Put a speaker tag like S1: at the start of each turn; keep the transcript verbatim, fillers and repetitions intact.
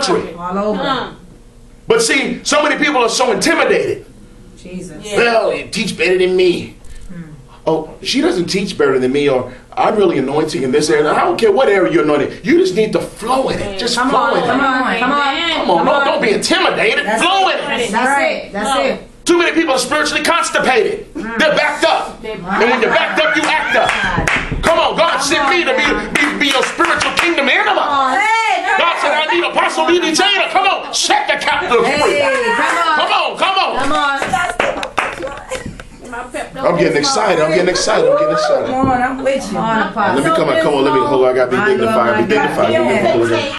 S1: ministry.
S2: All over.
S1: But see, so many people are so intimidated.
S2: Jesus.
S3: Yeah.
S1: Well, you teach better than me. Hmm. Oh, she doesn't teach better than me, or I'm really anointing in this area. I don't care what area you're anointed. You just need to flow in it. Just
S2: come
S1: flow
S2: on,
S1: in
S2: come
S1: it.
S2: on, come on,
S1: Come on,
S2: come
S1: no,
S2: on.
S1: don't be intimidated.
S2: That's
S1: flow
S2: it.
S1: in it.
S2: That's right. That's
S3: No.
S2: it.
S1: Too many people are spiritually constipated.
S2: Mm.
S1: They're backed up.
S3: They-
S1: And when you're backed up, you act up. Come on, God sent me to be, be, be your spiritual kingdom animal.
S2: Hey,
S1: God said, I need Apostle B B J to come on, set the captive free.
S2: Hey, come on.
S1: Come on, come on.
S2: Come on.
S1: I'm getting excited. I'm getting excited. I'm getting excited.
S2: Come on, I'm with you. Come on,
S1: Let me come on. Come on. Let me hold on. I got to be dignified. Be dignified. Be dignified.